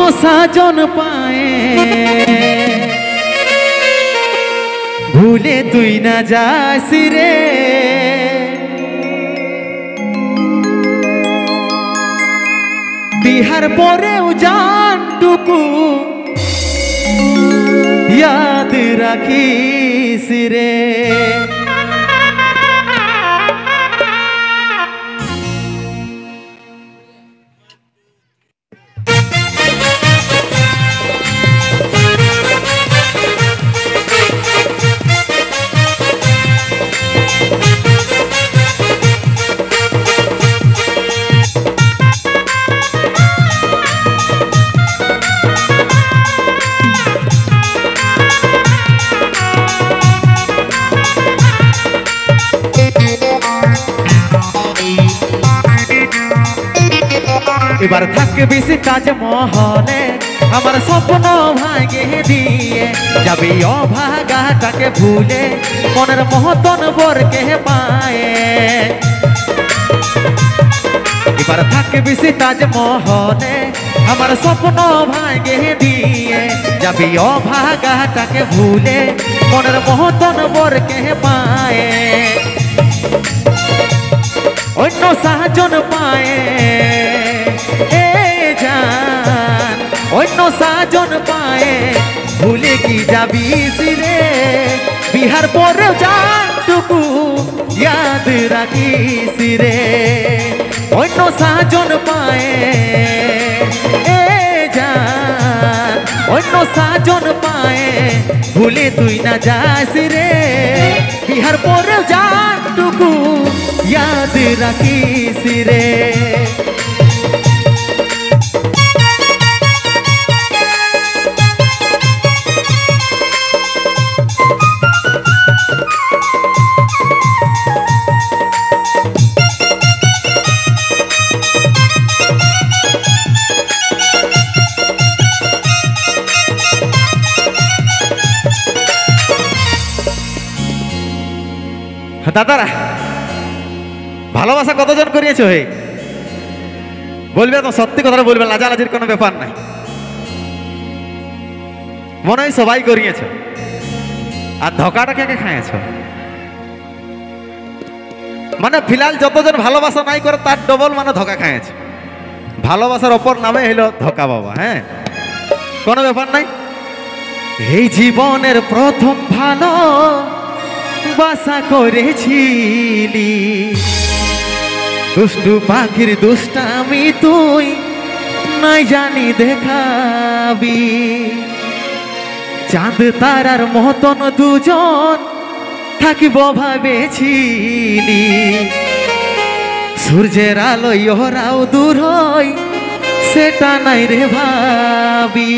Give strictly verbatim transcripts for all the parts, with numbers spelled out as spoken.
সাজন পায়ে ভুলে তুই না যাস রে বিহার পরেও জানটুকু याद রাখিস রে এবার থাকবি সে তাজমহলে আমার স্বপ্ন ভাঙে দিয়ে যাবি অভাগাটাকে ভুলে মনের মহতন বরকে পায়ে এবার থাকবি সে তাজমহলে আমার স্বপ্ন ভাঙে দিয়ে যাবি অভাগাটাকে ভুলে মনের মহতন বরকে পায়ে অন্য সাজন পায়ে অন্য সাজন পায়ে ভুলে কি যাবি রে বিহার পরেও জানটুকু ইয়াদ রাখিস রে অন্য সাজন পায়ে এ জান অন্য সাজন পায়ে ভুলে তুই না যাস রে বিহার পরেও জানটুকু ইয়াদ রাখিস রে দাদারা ভালোবাসা কতজন করিয়েছ হে বলবে তো সত্যি কথাটা বলবে লাজালাজির কোনো ব্যাপার নাই মনে হয় সবাই করিয়েছ আর ধোকাটা কে কে খাইয়েছ মানে ফিলহাল যতজন ভালোবাসা নাই করে তার ডবল মানে ধোকা খাইয়েছ ভালোবাসার অপর নামে হইল ধোকা বাবা হ্যাঁ কোনো ব্যাপার নাই এই জীবনের প্রথম ভালো বাসা করেছিলি দুষ্টু পাখির দুষ্টামি তুই নাই জানি দেখাবি চাঁদ তারার মতন দুজন থাকিব ভাবেছিলি সূর্যের আলোয় ওরাও দূর হয় সেটা নাই রে ভাবি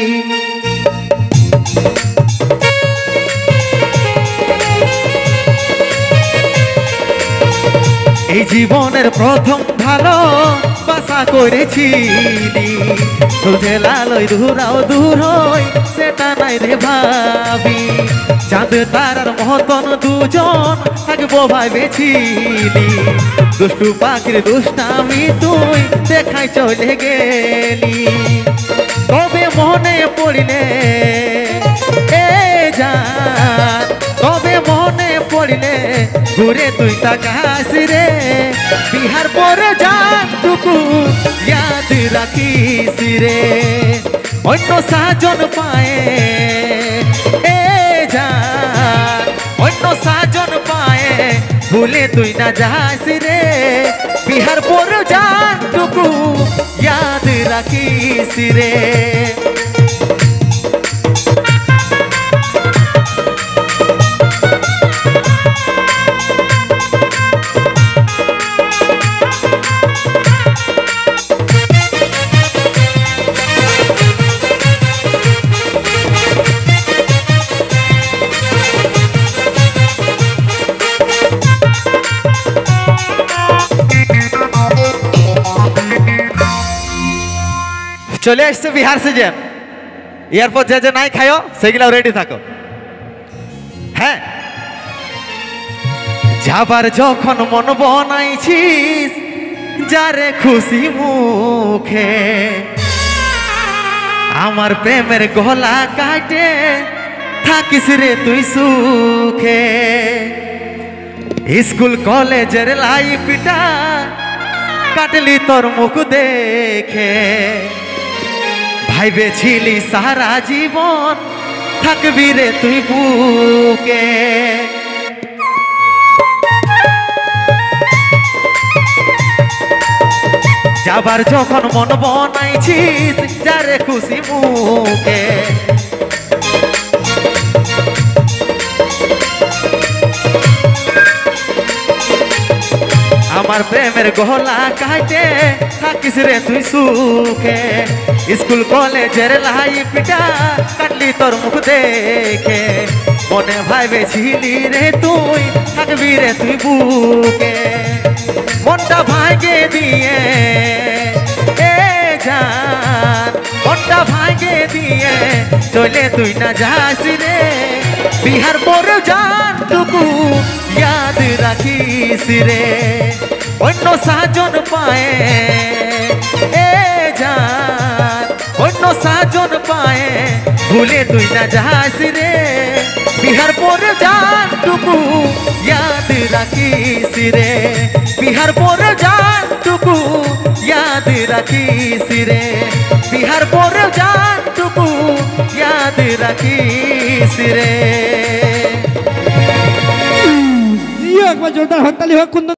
এই জীবনের প্রথম ভালো বাসা করেছিলি সূর্যের আলোয় দূরাও দূর হয় সেটা নাই রে ভাবি চাঁদ তারার মতন দুজন থাকবো ভাবেছিলি দুষ্টু পাখির দুষ্টামি তুই দেখাই চলে গেলি তবে মনে পড়িলে এ জান তবে মনে পড়িলে ঘুরে তুই তাকাস রে বিহার পরে জানটুকু ইয়াদ রাখিস রে অন্য সাজন পায়ে এ জান অন্য সাজন পায়ে ভুলে তুই না যাস রে বিহার পরে জানটুকু ইয়াদ রাখিস রে চলে আসছে বিহার সিজন এরপর যে যে নাই খায়ো সেগুলো রেডি থাকো হ্যাঁ যাবার যখন মন বনাইছিস যারে খুশি মুখে আমার প্রেমের গলা কাটে থাকিস রে তুই সুখে স্কুল কলেজের লাইফটা কাটলি তোর মুখ দেখে ভাইবেছিলি সারা জীবন থাকবি রে তুই বুকে যাবার যখন মন বনাইছিস যারে খুশি মুখে আমার প্রেমের গলা কাটে থাকিস রে তুই সুখে স্কুল কলেজের লাইফটা কাটলি তোর মুখ দেখে মনে ভাইবেছিলি রে তুই থাকবি রে তুই বুকে মনটা ভাঙে দিয়ে এ জান মনটা ভাঙে দিয়ে চলে তুই না যাস রে বিহার পরেও জানটুকু ইয়াদ রাখিস রে অন্য সাজন পায়ে এ জান অন্য সাজন পায়ে ভুলে তুই না যাস রে বিহার পরে জানটুকু ইয়াদ রাখিস রে বিহার পরে জানটুকু ইয়াদ রাখিস রে বিহার পরে জানটুকু ইয়াদ রাখিস রে একবার জোরদার হাততালি হোক।